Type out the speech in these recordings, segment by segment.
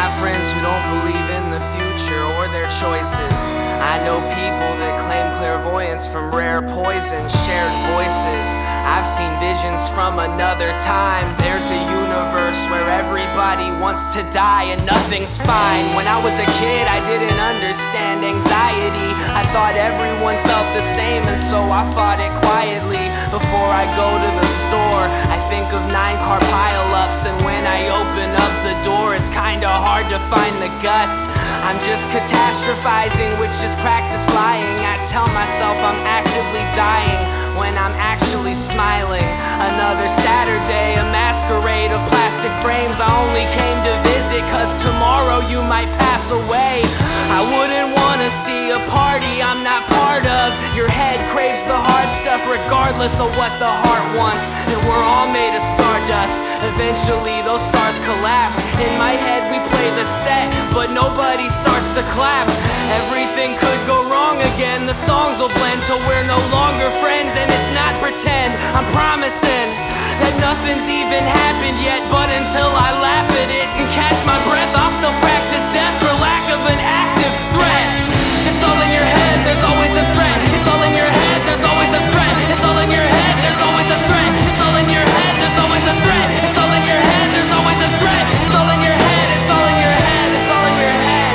have friends who don't believe in the future or their choices. I know people that claim clairvoyance from rare poison, shared voices. I've seen visions from another time. There's a universe where everybody wants to die and nothing's fine. When I was a kid, I didn't understand anxiety. I thought everyone felt the same, and so I fought it quietly. Before I go to the store, I think of 9-car pileups, and when I open up the door, it's kinda hard to find the guts. I'm just catastrophizing, which is practice lying. I tell myself I'm actively dying when I'm actually smiling. Another Saturday, a masquerade of plastic frames. I only came to visit cause tomorrow you might pass away. I wouldn't wanna see a party I'm not part of. Your head craves the hard stuff regardless of what the heart wants. And we're all made of stardust. Eventually those stars collapse. In my head we play the set, but nobody starts to clap. Everything could go wrong again. The songs will blend till we're no longer friends. And it's not pretend, I'm promising that nothing's even happened yet. But until I laugh at it and catch my breath, I'll still practice death for lack of an active threat. It's all in your head, there's always a threat. It's all in your head, there's always a threat. It's all in your head, there's always a threat. It's all in your head, there's always a threat. It's all in your head, there's always a threat. It's all in your head, it's all in your head, it's all in your head.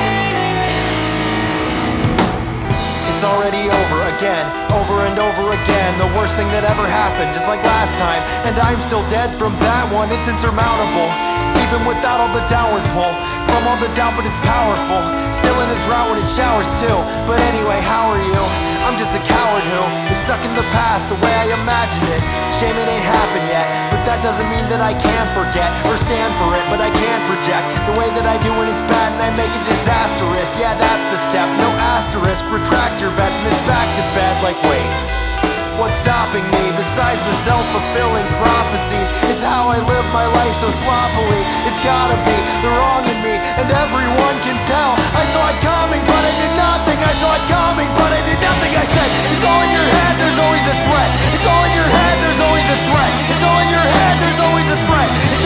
It's already over again, over and over again. The worst thing that ever happened, just like last time. And I'm still dead from that one, it's insurmountable. Even without all the downward pull from all the doubt, but it's powerful. Still in a drought when it showers too. But anyway, how are you? I'm just a coward who is stuck in the past the way I imagined it. Shame it ain't happened yet, but that doesn't mean that I can't forget or stand for it. But I can project the way that I do when it's bad and I make it disastrous. Yeah, that's the step, no asterisk. Retract your bets and it's back to bed. Like wait, what's stopping me besides the self-fulfilling prophecies? It's how I live my life so sloppily. It's gotta be the wrong in me, and everyone can tell. I saw it coming, but I did nothing. I saw it coming, but I did nothing. I said, it's all in your head, there's always a threat. It's all in your head, there's always a threat. It's all in your head, there's always a threat.